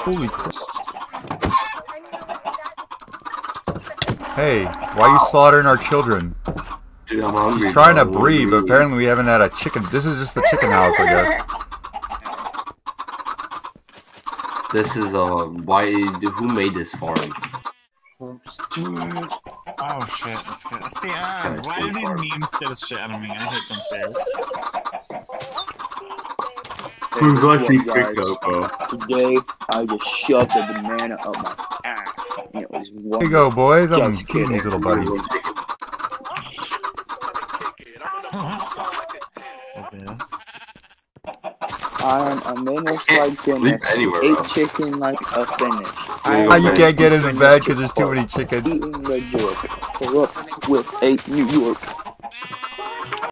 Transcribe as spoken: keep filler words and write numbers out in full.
Holy crap. Hey, why are you slaughtering our children? Dude, I'm hungry. He's trying to bro. breed, but apparently we haven't had a chicken. This is just the chicken house, I guess. This is uh, why? Who made this farm? Oh shit, that's good. See, uh, why do these memes scare the shit out of me? I hate jump scares. Who's watching guys. Pico, bro? Today, I just shoved a banana up my ass. And it was one. Here you go, boys. I'm Just feeding these little buddies. I'm a menace Can't like sleep dinner. anywhere, Ate bro. chicken like a finish. How you can't get in his bed because there's too many chickens? Eating the York. Corrupt with a New York.